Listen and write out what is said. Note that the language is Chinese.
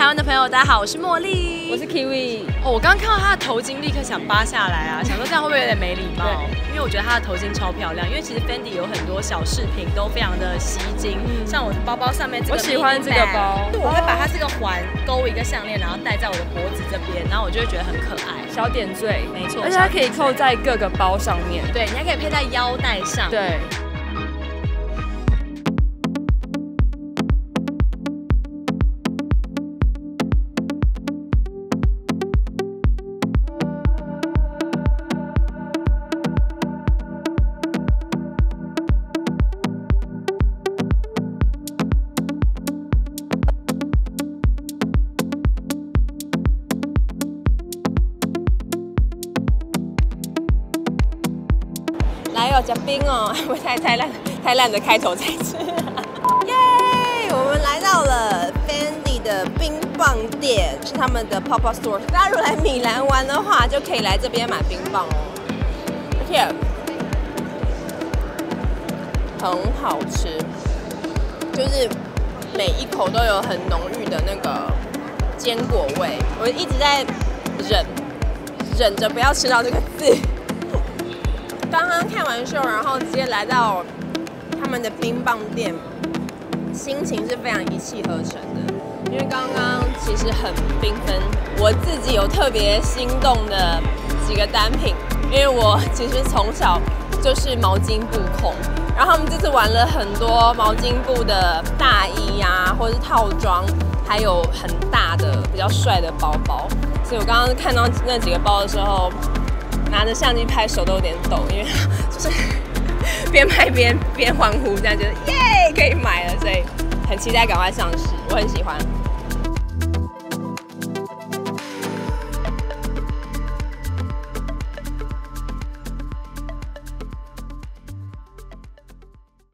台湾的朋友，大家好，我是茉莉， 我是 Kiwi。 哦，我刚刚看到她的头巾，立刻想扒下来啊，想说这样会不会有点没礼貌？因为我觉得她的头巾超漂亮，因为其实 Fendi 有很多小饰品都非常的吸睛，像我的包包上面这个， 我喜欢这个包， 我会把它这个环勾一个项链，然后戴在我的脖子这边，然后我就会觉得很可爱， 小点缀， 没错， 而且它可以扣在各个包上面， 对，你还可以配在腰带上， 对。 来哦，加冰哦！我太烂的开头才是。耶！我们来到了 Fendi 的冰棒店，是他们的 pop-up store。大家如果来米兰玩的话，就可以来这边买冰棒哦。而且很好吃，就是每一口都有很浓郁的那个坚果味。我一直在忍着不要吃到这个字。刚刚看完秀，然后直接来到他们的冰棒店，心情是非常一气呵成的。因为刚刚其实很缤纷，我自己有特别心动的几个单品，因为我其实从小就是毛巾布控，然后他们这次玩了很多毛巾布的大衣啊，或者是套装，还有很大的比较帅的包包，所以我刚刚看到那几个包的时候，拿着相机拍手都有点抖，因为就是边拍边欢呼，这样觉得耶可以买了，所以很期待赶快上市，我很喜欢。